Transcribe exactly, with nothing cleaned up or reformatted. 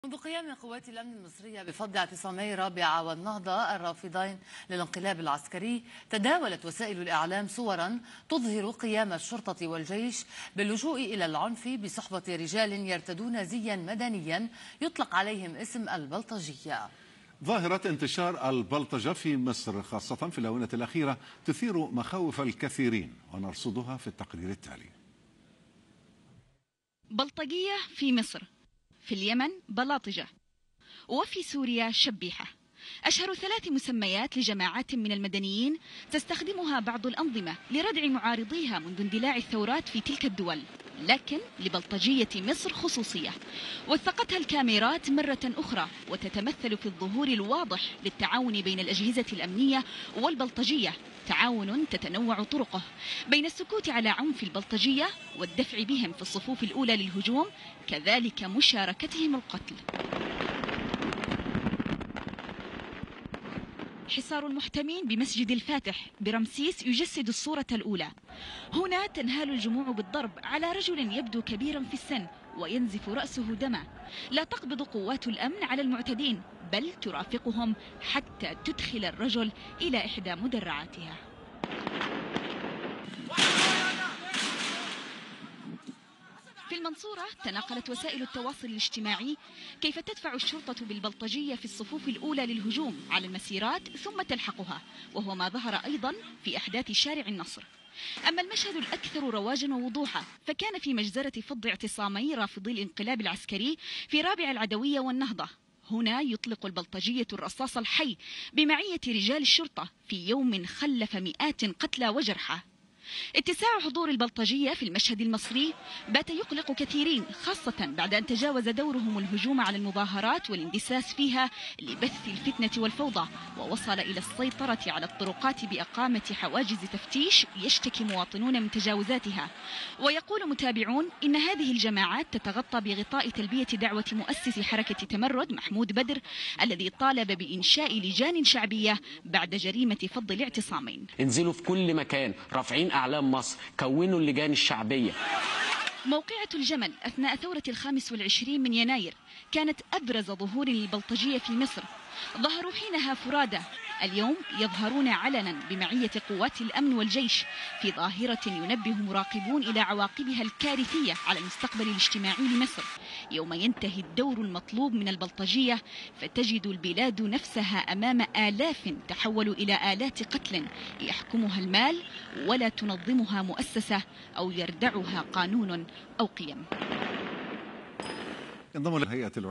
منذ قيام قوات الأمن المصرية بفض اعتصامي رابعة والنهضة الرافضين للانقلاب العسكري، تداولت وسائل الإعلام صورا تظهر قيام الشرطة والجيش باللجوء إلى العنف بصحبة رجال يرتدون زيا مدنيا يطلق عليهم اسم البلطجية. ظاهرة انتشار البلطجة في مصر خاصة في الآونة الأخيرة تثير مخاوف الكثيرين، ونرصدها في التقرير التالي. بلطجية في مصر، في اليمن بلاطجة، وفي سوريا شبيحة، أشهر ثلاث مسميات لجماعات من المدنيين تستخدمها بعض الأنظمة لردع معارضيها منذ اندلاع الثورات في تلك الدول. لكن لبلطجية مصر خصوصية وثقتها الكاميرات مرة أخرى، وتتمثل في الظهور الواضح للتعاون بين الأجهزة الأمنية والبلطجية، تعاون تتنوع طرقه بين السكوت على عنف البلطجية والدفع بهم في الصفوف الأولى للهجوم، كذلك مشاركتهم القتل. حصار المحتمين بمسجد الفاتح برمسيس يجسد الصورة الأولى. هنا تنهال الجموع بالضرب على رجل يبدو كبيرا في السن وينزف رأسه دما. لا تقبض قوات الأمن على المعتدين، بل ترافقهم حتى تدخل الرجل إلى إحدى مدرعاتها. في المنصورة تناقلت وسائل التواصل الاجتماعي كيف تدفع الشرطة بالبلطجية في الصفوف الأولى للهجوم على المسيرات ثم تلحقها، وهو ما ظهر أيضا في أحداث شارع النصر. أما المشهد الأكثر رواجا ووضوحا فكان في مجزرة فض اعتصامي رافضي الانقلاب العسكري في رابع العدوية والنهضة. هنا يطلق البلطجية الرصاص الحي بمعية رجال الشرطة في يوم خلف مئات قتلى وجرحى. اتساع حضور البلطجية في المشهد المصري بات يقلق كثيرين، خاصة بعد أن تجاوز دورهم الهجوم على المظاهرات والاندساس فيها لبث الفتنة والفوضى، ووصل إلى السيطرة على الطرقات بإقامة حواجز تفتيش يشتكي مواطنون من تجاوزاتها. ويقول متابعون إن هذه الجماعات تتغطى بغطاء تلبية دعوة مؤسس حركة تمرد محمود بدر، الذي طالب بإنشاء لجان شعبية بعد جريمة فض الاعتصامين. انزلوا في كل مكان رافعين أعلام مصر، كونوا اللجان الشعبية. موقعة الجمل أثناء ثورة الخامس والعشرين من يناير كانت أبرز ظهور للبلطجية في مصر. ظهروا حينها فرادى، اليوم يظهرون علنا بمعية قوات الأمن والجيش في ظاهرة ينبه مراقبون إلى عواقبها الكارثية على المستقبل الاجتماعي لمصر. يوم ينتهي الدور المطلوب من البلطجية فتجد البلاد نفسها أمام آلاف تحولوا إلى آلات قتل يحكمها المال ولا تنظمها مؤسسة أو يردعها قانون أو قيم. انضم لهيئة